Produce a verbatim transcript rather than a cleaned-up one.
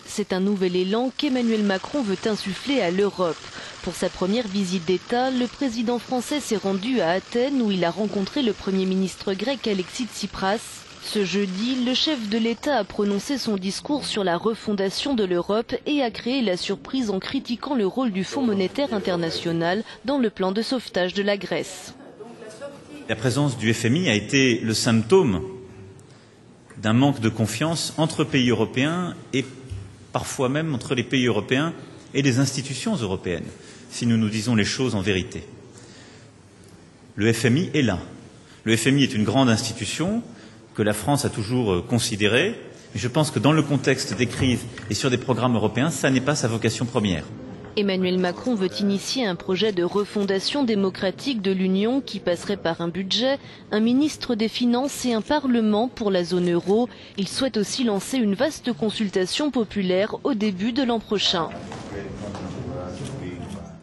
C'est un nouvel élan qu'Emmanuel Macron veut insuffler à l'Europe. Pour sa première visite d'État, le président français s'est rendu à Athènes où il a rencontré le Premier ministre grec Alexis Tsipras. Ce jeudi, le chef de l'État a prononcé son discours sur la refondation de l'Europe et a créé la surprise en critiquant le rôle du Fonds monétaire international dans le plan de sauvetage de la Grèce. La présence du F M I a été le symptôme d'un manque de confiance entre pays européens et parfois même entre les pays européens et les institutions européennes, si nous nous disons les choses en vérité. Le F M I est là. Le F M I est une grande institution que la France a toujours considérée, mais je pense que dans le contexte des crises et sur des programmes européens, ça n'est pas sa vocation première. Emmanuel Macron veut initier un projet de refondation démocratique de l'Union qui passerait par un budget, un ministre des Finances et un Parlement pour la zone euro. Il souhaite aussi lancer une vaste consultation populaire au début de l'an prochain.